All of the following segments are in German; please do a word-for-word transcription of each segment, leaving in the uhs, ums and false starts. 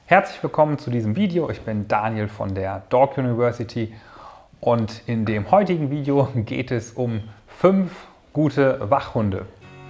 Herzlich willkommen zu diesem Video. Ich bin Daniel von der Dog University und in dem heutigen Video geht es um fünf gute Wachhunde.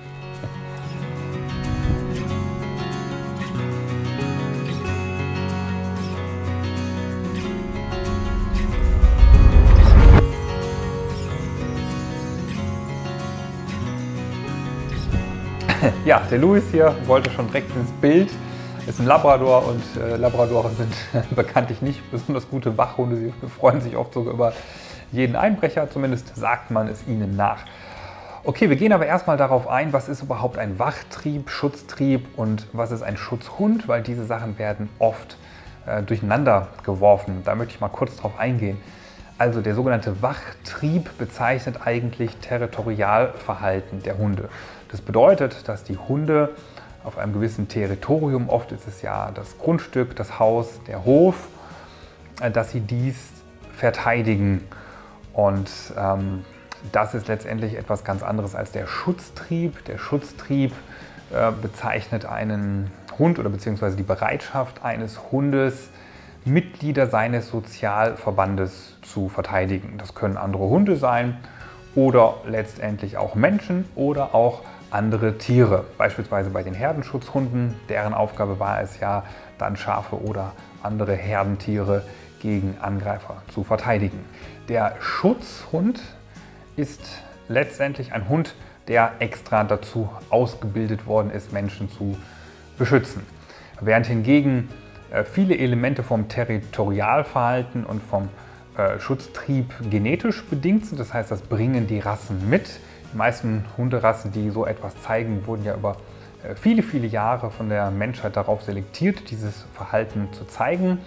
Ja, der Louis hier wollte schon direkt ins Bild. Ist ein Labrador und äh, Labradore sind bekanntlich nicht besonders gute Wachhunde. Sie freuen sich oft sogar über jeden Einbrecher, zumindest sagt man es ihnen nach. Okay, wir gehen aber erstmal darauf ein, was ist überhaupt ein Wachtrieb, Schutztrieb und was ist ein Schutzhund, weil diese Sachen werden oft äh, durcheinander geworfen. Da möchte ich mal kurz drauf eingehen. Also der sogenannte Wachtrieb bezeichnet eigentlich Territorialverhalten der Hunde. Das bedeutet, dass die Hunde auf einem gewissen Territorium, oft ist es ja das Grundstück, das Haus, der Hof, dass sie dies verteidigen. Und ähm, das ist letztendlich etwas ganz anderes als der Schutztrieb. Der Schutztrieb äh, bezeichnet einen Hund oder beziehungsweise die Bereitschaft eines Hundes, Mitglieder seines Sozialverbandes zu verteidigen. Das können andere Hunde sein oder letztendlich auch Menschen oder auch andere Tiere. Beispielsweise bei den Herdenschutzhunden, deren Aufgabe war es ja, dann Schafe oder andere Herdentiere gegen Angreifer zu verteidigen. Der Schutzhund ist letztendlich ein Hund, der extra dazu ausgebildet worden ist, Menschen zu beschützen. Während hingegen viele Elemente vom Territorialverhalten und vom äh, Schutztrieb genetisch bedingt sind. Das heißt, das bringen die Rassen mit. Die meisten Hunderassen, die so etwas zeigen, wurden ja über äh, viele, viele Jahre von der Menschheit darauf selektiert, dieses Verhalten zu zeigen.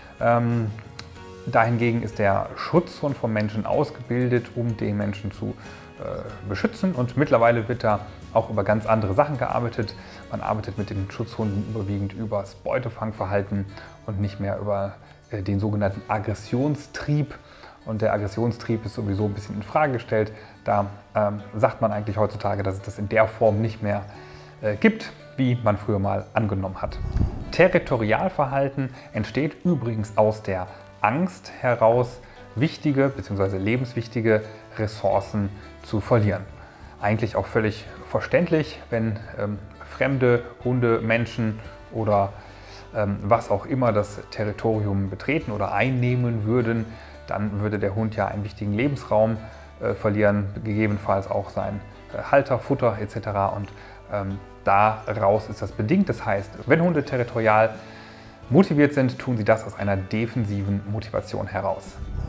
Ähm, dahingegen ist der Schutzhund vom Menschen ausgebildet, um den Menschen zu äh, beschützen. Und mittlerweile wird da auch über ganz andere Sachen gearbeitet. Man arbeitet mit den Schutzhunden überwiegend über das Beutefangverhalten und nicht mehr über äh, den sogenannten Aggressionstrieb. Und der Aggressionstrieb ist sowieso ein bisschen in Frage gestellt. Da ähm, sagt man eigentlich heutzutage, dass es das in der Form nicht mehr äh, gibt, wie man früher mal angenommen hat. Territorialverhalten entsteht übrigens aus der Angst heraus, wichtige bzw. lebenswichtige Ressourcen zu verlieren. Eigentlich auch völlig verständlich, wenn ähm, fremde Hunde, Menschen oder ähm, was auch immer das Territorium betreten oder einnehmen würden, dann würde der Hund ja einen wichtigen Lebensraum äh, verlieren, gegebenenfalls auch sein äh, Halter, Futter et cetera. Und ähm, daraus ist das bedingt. Das heißt, wenn Hunde territorial motiviert sind, tun sie das aus einer defensiven Motivation heraus.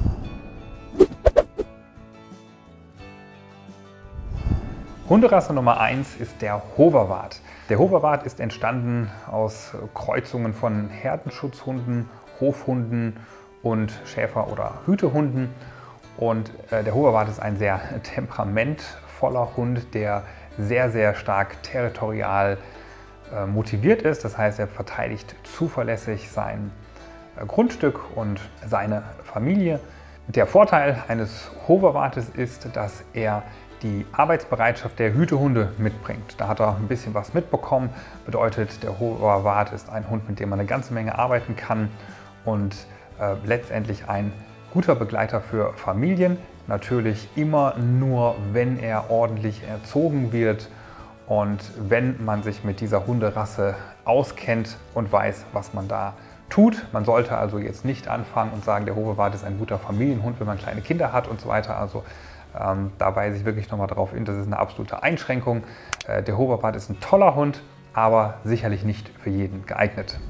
Hunderasse Nummer eins ist der Hoverwart. Der Hoverwart ist entstanden aus Kreuzungen von Herdenschutzhunden, Hofhunden und Schäfer- oder Hütehunden. Und äh, der Hoverwart ist ein sehr temperamentvoller Hund, der sehr, sehr stark territorial äh, motiviert ist. Das heißt, er verteidigt zuverlässig sein äh, Grundstück und seine Familie. Der Vorteil eines Hoverwartes ist, dass er die Arbeitsbereitschaft der Hütehunde mitbringt. Da hat er ein bisschen was mitbekommen. Bedeutet, der Hoverwart ist ein Hund, mit dem man eine ganze Menge arbeiten kann und äh, letztendlich ein guter Begleiter für Familien. Natürlich immer nur, wenn er ordentlich erzogen wird und wenn man sich mit dieser Hunderasse auskennt und weiß, was man da tut. Man sollte also jetzt nicht anfangen und sagen, der Hoverwart ist ein guter Familienhund, wenn man kleine Kinder hat und so weiter. Also Ähm, da weise ich wirklich nochmal darauf hin, das ist eine absolute Einschränkung. Äh, der Hoverwart ist ein toller Hund, aber sicherlich nicht für jeden geeignet.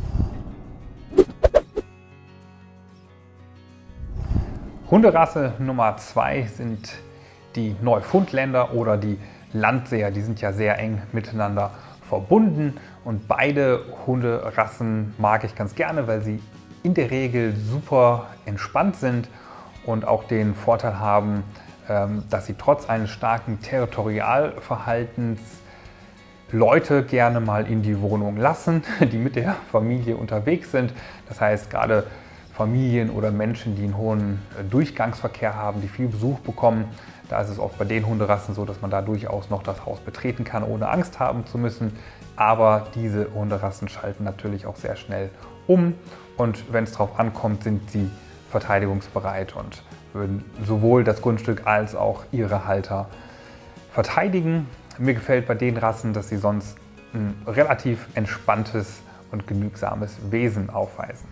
Hunderasse Nummer zwei sind die Neufundländer oder die Landseer. Die sind ja sehr eng miteinander verbunden und beide Hunderassen mag ich ganz gerne, weil sie in der Regel super entspannt sind und auch den Vorteil haben, dass sie trotz eines starken Territorialverhaltens Leute gerne mal in die Wohnung lassen, die mit der Familie unterwegs sind. Das heißt, gerade Familien oder Menschen, die einen hohen Durchgangsverkehr haben, die viel Besuch bekommen, da ist es oft bei den Hunderassen so, dass man da durchaus noch das Haus betreten kann, ohne Angst haben zu müssen. Aber diese Hunderassen schalten natürlich auch sehr schnell um und wenn es darauf ankommt, sind sie verteidigungsbereit und würden sowohl das Grundstück als auch ihre Halter verteidigen. Mir gefällt bei den Rassen, dass sie sonst ein relativ entspanntes und genügsames Wesen aufweisen.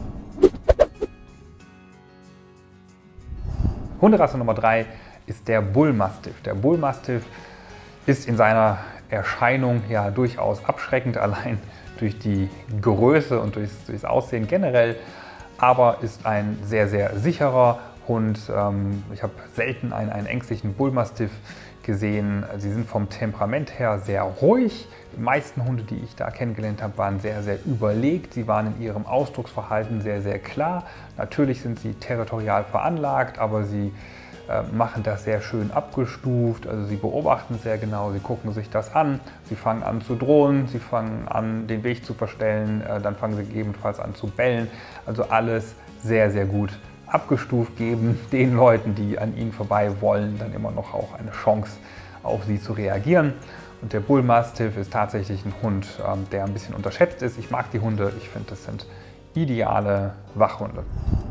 Hunderasse Nummer drei ist der Bullmastiff. Der Bullmastiff ist in seiner Erscheinung ja durchaus abschreckend, allein durch die Größe und durchs, durchs Aussehen generell, aber ist ein sehr, sehr sicherer Hund. Ich habe selten einen, einen ängstlichen Bullmastiff gesehen. Sie sind vom Temperament her sehr ruhig. Die meisten Hunde, die ich da kennengelernt habe, waren sehr, sehr überlegt. Sie waren in ihrem Ausdrucksverhalten sehr, sehr klar. Natürlich sind sie territorial veranlagt, aber sie äh, machen das sehr schön abgestuft. Also sie beobachten sehr genau, sie gucken sich das an, sie fangen an zu drohen, sie fangen an, den Weg zu verstellen, äh, dann fangen sie gegebenenfalls an zu bellen. Also alles sehr, sehr gut abgestuft, geben den Leuten, die an ihnen vorbei wollen, dann immer noch auch eine Chance, auf sie zu reagieren. Und der Bullmastiff ist tatsächlich ein Hund, der ein bisschen unterschätzt ist. Ich mag die Hunde, ich finde, das sind ideale Wachhunde.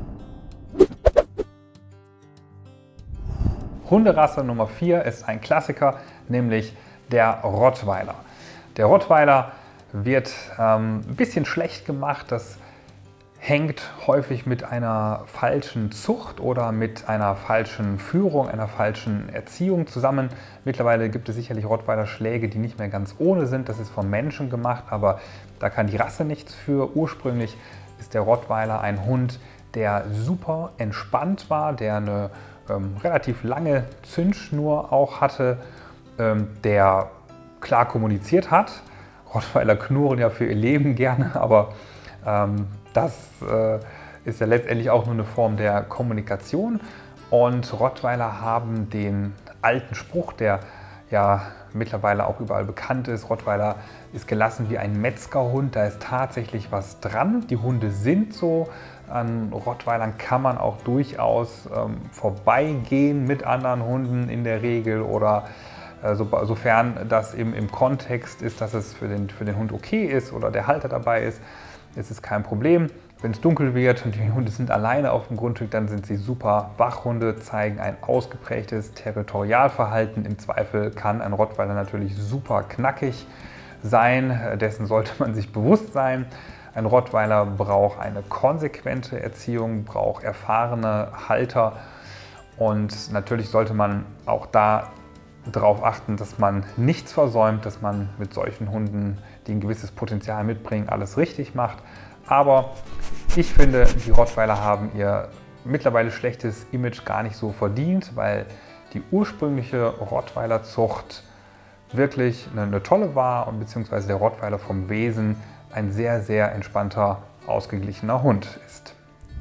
Hunderasse Nummer vier ist ein Klassiker, nämlich der Rottweiler. Der Rottweiler wird ähm, ein bisschen schlecht gemacht. Das hängt häufig mit einer falschen Zucht oder mit einer falschen Führung, einer falschen Erziehung zusammen. Mittlerweile gibt es sicherlich Rottweiler-Schläge, die nicht mehr ganz ohne sind. Das ist von Menschen gemacht, aber da kann die Rasse nichts für. Ursprünglich ist der Rottweiler ein Hund, der super entspannt war, der eine ähm, relativ lange Zündschnur auch hatte, ähm, der klar kommuniziert hat. Rottweiler knurren ja für ihr Leben gerne, aber ähm, das äh, ist ja letztendlich auch nur eine Form der Kommunikation. Und Rottweiler haben den alten Spruch, der ja mittlerweile auch überall bekannt ist: Rottweiler ist gelassen wie ein Metzgerhund. Da ist tatsächlich was dran. Die Hunde sind so. An Rottweilern kann man auch durchaus ähm, vorbeigehen mit anderen Hunden in der Regel oder äh, so, sofern das im, im Kontext ist, dass es für den, für den Hund okay ist oder der Halter dabei ist. Es ist kein Problem. Wenn es dunkel wird und die Hunde sind alleine auf dem Grundstück, dann sind sie super Wachhunde, zeigen ein ausgeprägtes Territorialverhalten. Im Zweifel kann ein Rottweiler natürlich super knackig sein. Dessen sollte man sich bewusst sein. Ein Rottweiler braucht eine konsequente Erziehung, braucht erfahrene Halter und natürlich sollte man auch da darauf achten, dass man nichts versäumt, dass man mit solchen Hunden, die ein gewisses Potenzial mitbringen, alles richtig macht. Aber ich finde, die Rottweiler haben ihr mittlerweile schlechtes Image gar nicht so verdient, weil die ursprüngliche Rottweiler-Zucht wirklich eine, eine tolle war und beziehungsweise der Rottweiler vom Wesen ein sehr, sehr entspannter, ausgeglichener Hund ist.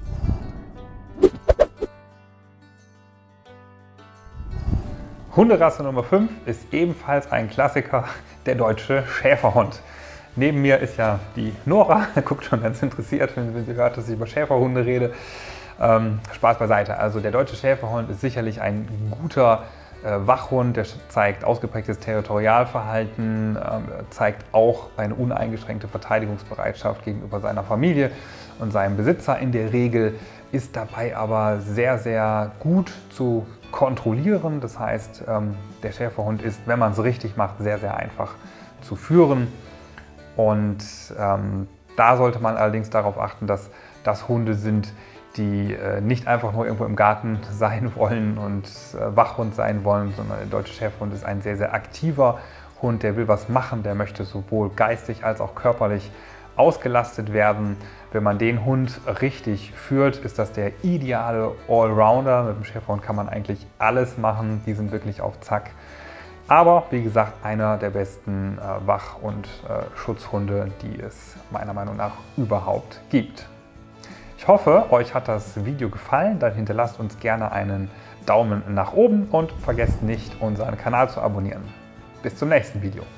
Hunderasse Nummer fünf ist ebenfalls ein Klassiker, der deutsche Schäferhund. Neben mir ist ja die Nora, guckt schon ganz interessiert, wenn, wenn sie hört, dass ich über Schäferhunde rede. Ähm, Spaß beiseite. Also der deutsche Schäferhund ist sicherlich ein guter äh, Wachhund, der zeigt ausgeprägtes Territorialverhalten, ähm, zeigt auch eine uneingeschränkte Verteidigungsbereitschaft gegenüber seiner Familie und seinem Besitzer in der Regel, ist dabei aber sehr, sehr gut zu kontrollieren. Das heißt, ähm, der Schäferhund ist, wenn man es richtig macht, sehr, sehr einfach zu führen. Und ähm, da sollte man allerdings darauf achten, dass das Hunde sind, die äh, nicht einfach nur irgendwo im Garten sein wollen und äh, Wachhund sein wollen, sondern der deutsche Schäferhund ist ein sehr, sehr aktiver Hund, der will was machen, der möchte sowohl geistig als auch körperlich ausgelastet werden. Wenn man den Hund richtig führt, ist das der ideale Allrounder. Mit dem Schäferhund kann man eigentlich alles machen, die sind wirklich auf Zack. Aber wie gesagt, einer der besten äh, Wach- und äh, Schutzhunde, die es meiner Meinung nach überhaupt gibt. Ich hoffe, euch hat das Video gefallen. Dann hinterlasst uns gerne einen Daumen nach oben und vergesst nicht, unseren Kanal zu abonnieren. Bis zum nächsten Video.